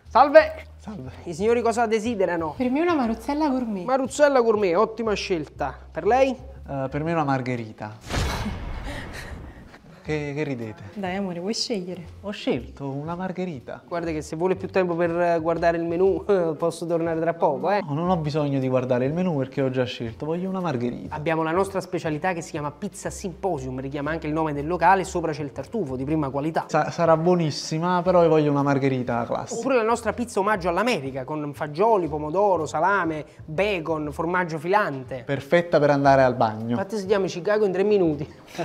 Salve! Salve. I signori cosa desiderano? Per me una maruzzella gourmet. Maruzzella gourmet, ottima scelta. Per lei? Per me una margherita. Che ridete? Dai amore, vuoi scegliere? Ho scelto una margherita. Guarda che se vuole più tempo per guardare il menù posso tornare tra poco, No, non ho bisogno di guardare il menù perché ho già scelto, voglio una margherita. Abbiamo la nostra specialità che si chiama Pizza Symposium, richiama anche il nome del locale, sopra c'è il tartufo di prima qualità. Sarà buonissima, però io voglio una margherita classica. Oppure la nostra pizza omaggio all'America, con fagioli, pomodoro, salame, bacon, formaggio filante. Perfetta per andare al bagno. Infatti si chiama Chicago in 3 minuti.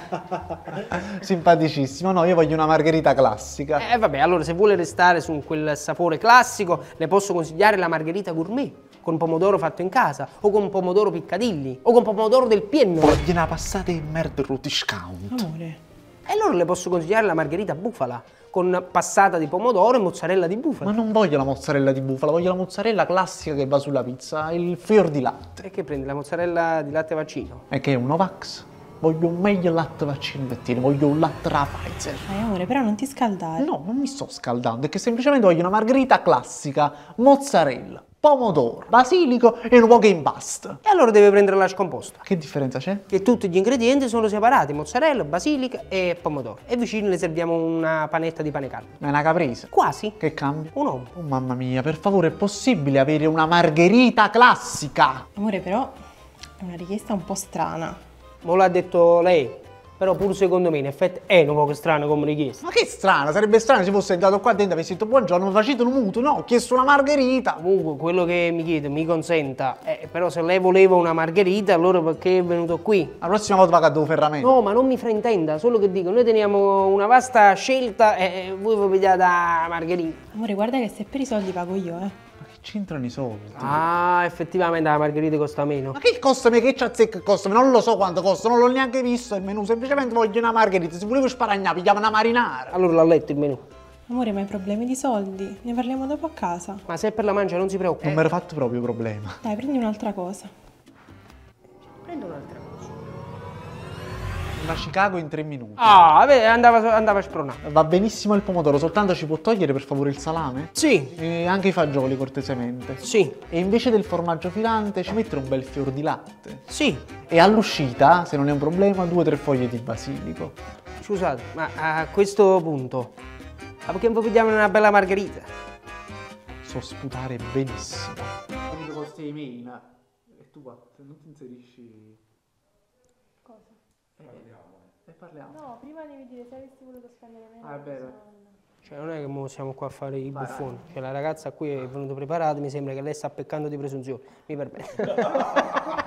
Simpaticissimo, no, io voglio una margherita classica. Vabbè, allora se vuole restare su quel sapore classico, le posso consigliare la margherita gourmet, con pomodoro fatto in casa, o con pomodoro piccadilli, o con pomodoro del Pieno. Voglio una passata in merda Rutiscount. Amore. E allora le posso consigliare la margherita bufala, con passata di pomodoro e mozzarella di bufala. Ma non voglio la mozzarella di bufala, voglio la mozzarella classica che va sulla pizza, il fior di latte. E che prendi? La mozzarella di latte vaccino? E che è un Novax? Voglio un meglio latte vaccino pettino, voglio un latte da Pfizer. Dai amore, però non ti scaldare. No, non mi sto scaldando, è che semplicemente voglio una margherita classica, mozzarella, pomodoro, basilico e un po' che impasto. E allora deve prendere la scomposta, Che differenza c'è? che tutti gli ingredienti sono separati, mozzarella, basilica e pomodoro. E vicino le serviamo una panetta di pane caldo. È una caprese. Quasi Che cambia? un uomo. Oh mamma mia, per favore, è possibile avere una margherita classica? Amore, però è una richiesta un po' strana. Me l'ha detto lei, però pure secondo me in effetti è un po' strano come richiesta. Ma che strano, sarebbe strano se fosse entrato qua dentro e avessi detto buongiorno, mi facete un mutuo, no, ho chiesto una margherita. Comunque quello che mi chiede mi consenta, però se lei voleva una margherita allora perché è venuto qui? La prossima volta vado a Cato Ferramenta. No, ma non mi fraintenda, solo che dico, noi teniamo una vasta scelta e voi vi pigliate la margherita. Amore, guarda che se per i soldi pago io, Ma che c'entrano i soldi? Ah, effettivamente la margherita costa meno. Ma che costa me? Che c'azzecca costa? Non lo so quanto costa, non l'ho neanche visto il menù, semplicemente voglio una margherita. Se volevo sparagnare, pigliavo una marinara. Allora l'ha letto il menù. Amore, ma hai problemi di soldi? Ne parliamo dopo a casa. Ma se è per la mancia non si preoccupi. Non mi ero fatto proprio problema. Dai, prendi un'altra cosa. Prendo un'altra cosa. Una Chicago in 3 minuti. Ah, vabbè, andava spronato. Va benissimo il pomodoro, soltanto ci può togliere per favore il salame? Sì, E anche i fagioli cortesemente. sì, E invece del formaggio filante ci mettere un bel fior di latte. sì. E all'uscita, se non è un problema, 2 o 3 foglie di basilico. Scusate, ma a questo punto, ma perché non vi pigliamo una bella margherita? So sputare benissimo. Quando costi i main, e tu qua non ti inserisci... Cosa? E parliamo. No, prima devi dire se avessi voluto spendere meno. Ah, è vero. Cioè non è che mo siamo qua a fare i buffoni. Cioè la ragazza qui è venuta preparata, mi sembra che lei sta peccando di presunzione. Mi permette.